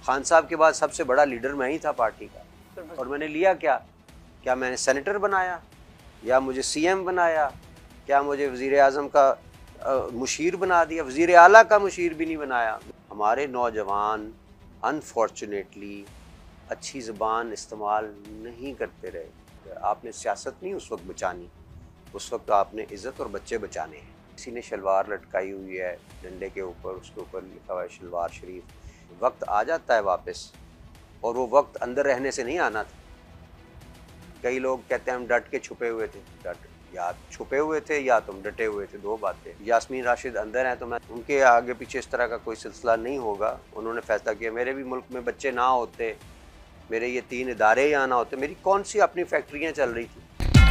खान साहब के बाद सबसे बड़ा लीडर मैं ही था पार्टी का। और मैंने लिया क्या मैंने सेनेटर बनाया या मुझे सीएम बनाया, क्या मुझे वज़ीर आज़म का मुशीर बना दिया, वज़ीर आला का मुशीर भी नहीं बनाया। हमारे नौजवान अनफॉर्चुनेटली अच्छी ज़बान इस्तेमाल नहीं करते रहे। आपने सियासत नहीं उस वक्त बचानी, उस वक्त आपने इज़्ज़त और बच्चे बचाने हैं। किसी ने शलवार लटकाई हुई है डंडे के ऊपर, उसके ऊपर लिखा हुआ है शलवार शरीफ। वक्त आ जाता है वापस, और वो वक्त अंदर रहने से नहीं आना था। कई लोग कहते हैं हम डट के छुपे हुए थे। या छुपे हुए थे या तुम डटे हुए थे, दो बातें। यास्मीन राशिद अंदर हैं तो मैं उनके आगे पीछे इस तरह का कोई सिलसिला नहीं होगा। उन्होंने फैसला किया मेरे भी मुल्क में बच्चे ना होते, मेरे ये 3 इदारे यहाँ ना होते, मेरी कौन सी अपनी फैक्ट्रियाँ चल रही थी।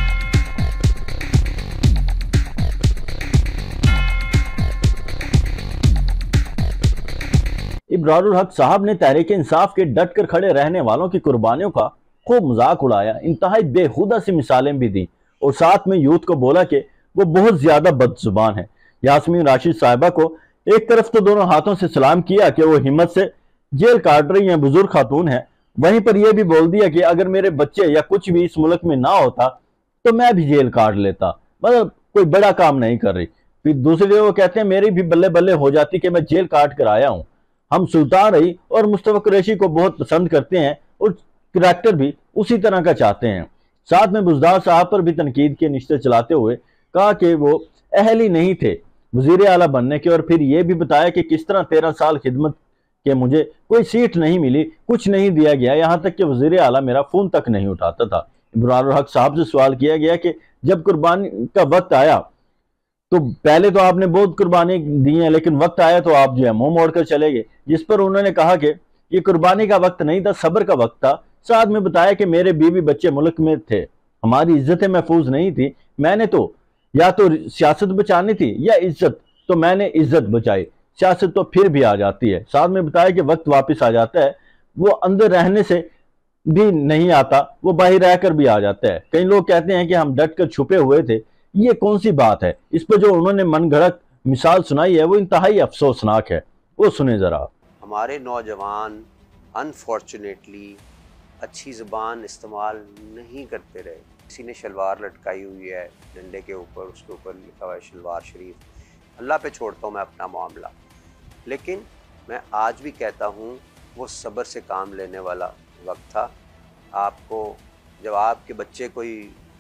इब्रारुल हक साहब ने तहरीक इंसाफ के डट कर खड़े रहने वालों की कुर्बानियों का खूब मजाक उड़ाया, इंतहाई बेहुदा सी मिसालें भी दी और साथ में यूथ को बोला कि वो बहुत ज्यादा बदजुबान है। यास्मीन राशिद साहिबा को एक तरफ तो दोनों हाथों से सलाम किया कि वो हिम्मत से जेल काट रही हैं, बुजुर्ग खातून है, वहीं पर यह भी बोल दिया कि अगर मेरे बच्चे या कुछ भी इस मुल्क में ना होता तो मैं भी जेल काट लेता, मतलब कोई बड़ा काम नहीं कर रही। फिर दूसरे वो कहते हैं मेरी भी बल्ले बल्ले हो जाती कि मैं जेल काट कर आया हूं। हम सुल्तान रही और मुस्तफा कुरैशी को बहुत पसंद करते हैं और करैक्टर भी उसी तरह का चाहते हैं। साथ में बुज़दार साहब पर भी तनकीद के निश्ते चलाते हुए कहा कि वो अहल ही नहीं थे वज़ीर आला बनने के, और फिर ये भी बताया कि किस तरह 13 साल खिदमत के मुझे कोई सीट नहीं मिली, कुछ नहीं दिया गया, यहाँ तक कि वज़ीर आला मेरा फ़ोन तक नहीं उठाता था। इब्रारुल हक साहब से सवाल किया गया कि जब कुर्बानी का वक्त आया तो पहले तो आपने बहुत कुर्बानी दी है, लेकिन वक्त आया तो आप जो है मुंह मोड़कर चले गए, जिस पर उन्होंने कहा कि ये कुर्बानी का वक्त नहीं था, सब्र का वक्त था। साथ में बताया कि मेरे बीवी बच्चे मुल्क में थे, हमारी इज्जतें महफूज नहीं थी, मैंने तो या तो सियासत बचानी थी या इज्जत, तो मैंने इज्जत बचाई, सियासत तो फिर भी आ जाती है। साथ में बताया कि वक्त वापस आ जाता है, वो अंदर रहने से भी नहीं आता, वो बाहर रहकर भी आ जाता है। कई लोग कहते हैं कि हम डट कर छुपे हुए थे, ये कौन सी बात है। इस पर जो उन्होंने मनगढ़ंत मिसाल सुनाई है वो इंतहाई अफसोसनाक है, वो सुने जरा। हमारे नौजवान अनफॉर्चुनेटली अच्छी ज़बान इस्तेमाल नहीं करते रहे। किसी ने शलवार लटकाई हुई है डंडे के ऊपर, उसके ऊपर लिखा हुआ है शलवार शरीफ। अल्लाह पे छोड़ता हूँ मैं अपना मामला, लेकिन मैं आज भी कहता हूँ वो सब्र से काम लेने वाला वक्त था। आपको जब आपके बच्चे कोई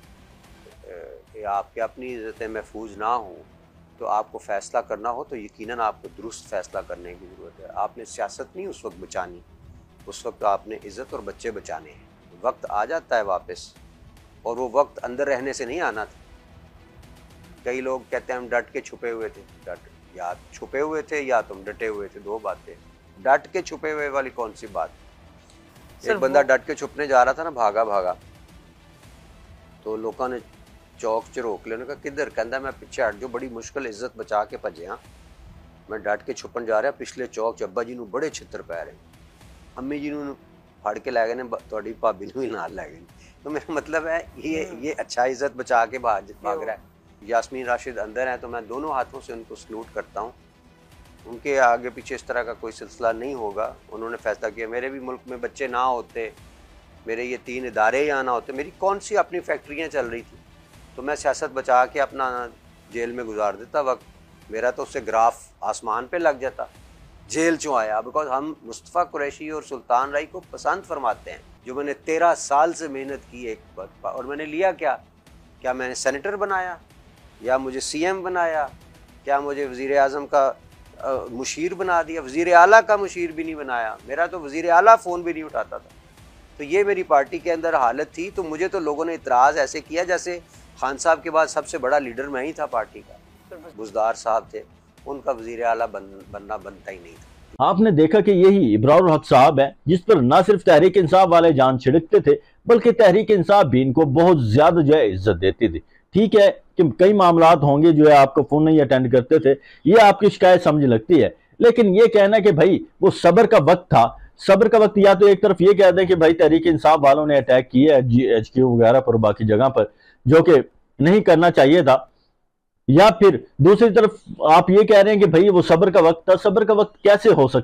या आपके अपनी इज़्ज़तें महफूज ना हो तो आपको फ़ैसला करना हो तो यकीनन आपको दुरुस्त फ़ैसला करने की ज़रूरत है। आपने सियासत नहीं उस वक्त बचानी, उस वक्त आपने इज़्ज़त और बच्चे बचाने हैं। वक्त आ जाता है वापस, और वो वक्त अंदर रहने से नहीं आना था। कई लोग कहते हैं हम डट के छुपे हुए थे। या छुपे हुए थे या तुम डटे हुए थे, दो बातें। डट के छुपे हुए वाली कौन सी बात। एक बंदा डट के छुपने जा रहा था ना, भागा भागा, तो लोगों ने चौक च रोक लिया, कहा किधर, कहता मैं पीछे हट जो, बड़ी मुश्किल इज्जत बचा के भजे हाँ, मैं डट के छुपन जा रहा पिछले चौक च अब्बा जी नूं बड़े छित्र पै रहे, अम्मी जी नूं फड़ के लै गए ने, तुहाडी भाभी नूं भी नाल लै गए। तो मेरा मतलब है ये अच्छा इज्जत बचा के भाग रहा है। यास्मीन राशिद अंदर हैं तो मैं दोनों हाथों से उनको सलूट करता हूँ। उनके आगे पीछे इस तरह का कोई सिलसिला नहीं होगा। उन्होंने फैसला किया मेरे भी मुल्क में बच्चे ना होते, मेरे ये 3 इदारे यहाँ ना होते, मेरी कौन सी अपनी फैक्ट्रियाँ चल रही थी, तो मैं सियासत बचा के अपना जेल में गुजार देता वक्त, मेरा तो उससे ग्राफ आसमान पे लग जाता। जेल क्यों आया? बिकॉज हम मुस्तफ़ा कुरैशी और सुल्तान राय को पसंद फरमाते हैं, जो मैंने 13 साल से मेहनत की एक बार। और मैंने लिया क्या मैंने सेनेटर बनाया या मुझे सीएम बनाया, क्या मुझे वज़ीर आज़म का मुशीर बना दिया, वज़ीर आला का मुशीर भी नहीं बनाया, मेरा तो वज़ीर आला फ़ोन भी नहीं उठाता था। तो ये मेरी पार्टी के अंदर हालत थी। तो मुझे तो लोगों ने इतराज़ ऐसे किया जैसे खान साहब के बाद सबसे बड़ा लीडर मैं ही था पार्टी का। बुज़दार साहब थे, उनका वज़ीर आला बनना बनता ही नहीं था। आपने देखा कि यही इब्रारुल हक साहब हैं जिस पर ना सिर्फ तहरीक इंसाफ वाले जान छिड़कते थे, बल्कि तहरीक इंसाफ भी इनको बहुत ज्यादा जो है इज्जत देती थी। ठीक है कि कई मामलात होंगे जो है आपको फोन नहीं अटेंड करते थे, ये आपकी शिकायत समझ लगती है, लेकिन ये कहना कि भाई वो सब्र का वक्त था, सब्र का वक्त, या तो एक तरफ ये कह दें कि भाई तहरीक इंसाफ वालों ने अटैक किया है HQ वगैरह पर, बाकी जगह पर, जो कि नहीं करना चाहिए था, या फिर दूसरी तरफ आप ये कह रहे हैं कि भाई वो सब्र का वक्त था। सब्र का वक्त कैसे हो सकता है?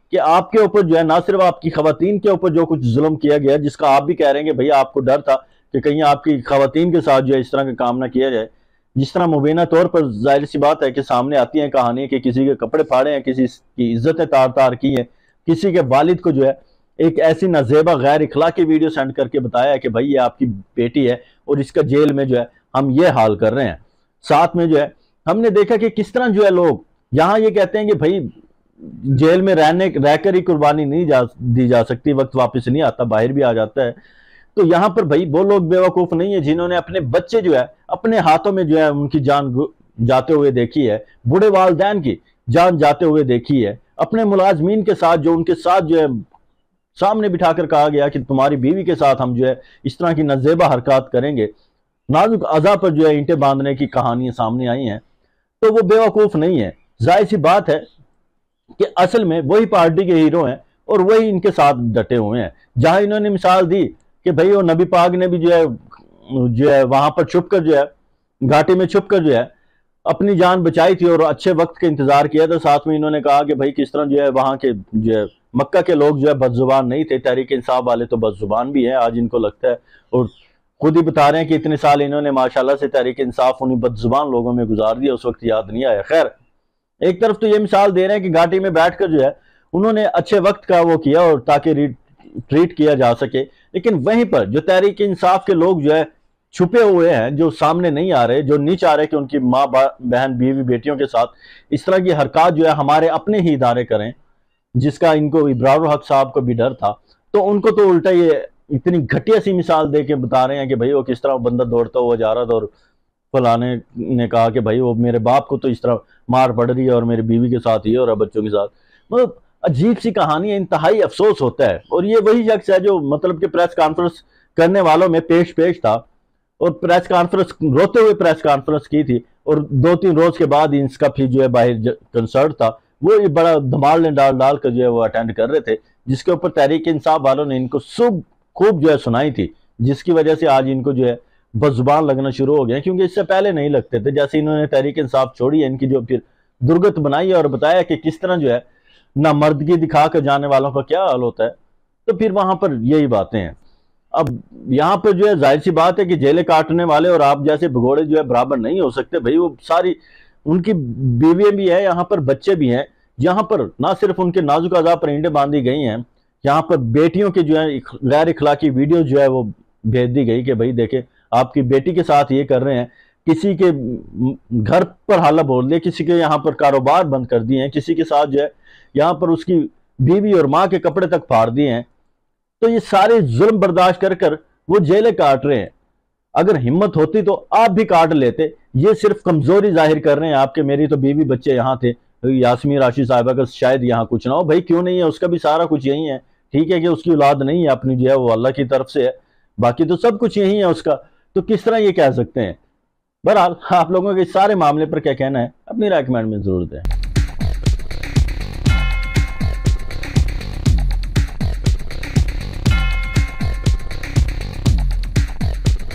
कि आपके ऊपर जो है ना सिर्फ आपकी खवातीन के ऊपर जो कुछ जुल्म किया गया, जिसका आप भी कह रहे हैं कि भैया आपको डर था कि कहीं आपकी खवातीन के साथ जो है इस तरह का काम ना किया जाए, जिस तरह मुबीना तौर पर जाहिर सी बात है कि सामने आती है कहानी कि किसी के कपड़े फाड़े हैं, किसी की इज्जतें तार तार की हैं, किसी के वालिद को जो है एक ऐसी नाजेबा गैर इखलाकी वीडियो सेंड करके बताया है कि भाई ये आपकी बेटी है और इसका जेल में जो है हम ये हाल कर रहे हैं। साथ में जो है हमने देखा कि किस तरह जो है लोग यहाँ ये कहते हैं कि भाई जेल में रहकर ही कुर्बानी नहीं दी जा सकती, वक्त वापस नहीं आता, बाहर भी आ जाता है। तो यहाँ पर भाई वो लोग बेवकूफ नहीं है जिन्होंने अपने बच्चे जो है अपने हाथों में जो है उनकी जान जाते हुए देखी है, बूढ़े वालदैन की जान जाते हुए देखी है, अपने मुलाजमीन के साथ जो उनके साथ जो है सामने बिठाकर कहा गया कि तुम्हारी बीवी के साथ हम जो है इस तरह की नजेबा हरकत करेंगे, नाजुक अज़ा पर जो है ईंटें बांधने की कहानियां सामने आई हैं। तो वो बेवकूफ नहीं है। जाहिर सी बात है कि असल में वही पार्टी के हीरो हैं और वही इनके साथ डटे हुए हैं। जहां इन्होंने मिसाल दी कि भाई वो नबी पाक ने भी जो है वहां पर छुप कर जो है घाटी में छुप कर जो है अपनी जान बचाई थी और अच्छे वक्त का इंतजार किया था। साथ में इन्होंने कहा कि भाई किस तरह जो है वहां के जो है मक्का के लोग जो है बदजुबान नहीं थे, तहरीक इंसाफ वाले तो बदजुबान भी हैं आज इनको लगता है, और खुद ही बता रहे हैं कि इतने साल इन्होंने माशाल्लाह से तहरीक इंसाफ उन्हीं बदजुबान लोगों में गुजार दिया, उस वक्त याद नहीं आया। खैर एक तरफ तो ये मिसाल दे रहे हैं कि घाटी में बैठकर जो है उन्होंने अच्छे वक्त का वो किया और ताकि ट्रीट किया जा सके, लेकिन वहीं पर जो तहरीक इंसाफ के लोग जो है छुपे हुए हैं, जो सामने नहीं आ रहे, जो नहीं चाह रहे कि उनकी माँ बहन बीवी बेटियों के साथ इस तरह की हरकत जो है हमारे अपने ही इदारे करें, जिसका इनको इब्रार हक साहब को भी डर था, तो उनको तो उल्टा ये इतनी घटिया सी मिसाल दे के बता रहे हैं कि भाई वो किस तरह बंदा दौड़ता हुआ जा रहा था और फलाने ने कहा कि भाई वो मेरे बाप को तो इस तरह मार पड़ रही है और मेरी बीवी के साथ ही और बच्चों के साथ। मतलब अजीब सी कहानी है, इंतहाई अफसोस होता है। और ये वही शख्स है जो मतलब कि प्रेस कॉन्फ्रेंस करने वालों में पेश था और प्रेस कॉन्फ्रेंस रोते हुए प्रेस कॉन्फ्रेंस की थी, और 2-3 रोज के बाद इसका फिर जो है बाहर कंसर्ट था, वो ये बड़ा धमाल डाल कर जो है वो अटेंड कर रहे थे, जिसके ऊपर तहरीक इंसाफ वालों ने इनको खूब जो है सुनाई थी, जिसकी वजह से आज इनको जो है बजुबान लगना शुरू हो गया, क्योंकि इससे पहले नहीं लगते थे। जैसे इन्होंने तहरीक इंसाफ छोड़ी है, इनकी जो फिर दुर्गत बनाई है और बताया कि किस तरह जो है ना मर्दगी दिखा कर जाने वालों का क्या हाल होता है, तो फिर वहां पर यही बातें हैं। अब यहाँ पर जो है जाहिर सी बात है कि जेलें काटने वाले और आप जैसे भगोड़े जो है बराबर नहीं हो सकते भाई। वो सारी उनकी बीवियां भी हैं, यहाँ पर बच्चे भी हैं, यहाँ पर ना सिर्फ उनके नाजुक अज़ा पर ईंटें बांधी गई हैं, यहाँ पर बेटियों की जो है गैर इखलाकी वीडियो जो है वो भेज दी गई कि भाई देखे आपकी बेटी के साथ ये कर रहे हैं, किसी के घर पर हाला बोल दिया, किसी के यहाँ पर कारोबार बंद कर दिए हैं, किसी के साथ जो है यहाँ पर उसकी बीवी और माँ के कपड़े तक फाड़ दिए हैं। तो ये सारे जुल्म बर्दाश्त कर कर वो जेलें काट रहे हैं। अगर हिम्मत होती तो आप भी काट लेते। ये सिर्फ कमजोरी जाहिर कर रहे हैं आपके, मेरी तो बीवी बच्चे यहाँ थे, यास्मीन राशि साहिबा का शायद यहाँ कुछ ना हो। भाई क्यों नहीं है, उसका भी सारा कुछ यही है। ठीक है कि उसकी औलाद नहीं है, अपनी जो है वो अल्लाह की तरफ से है, बाकी तो सब कुछ यही है उसका, तो किस तरह ये कह सकते हैं। बहरहाल आप लोगों के इस सारे मामले पर क्या कहना है, अपनी राय कमेंट में जरूर दें।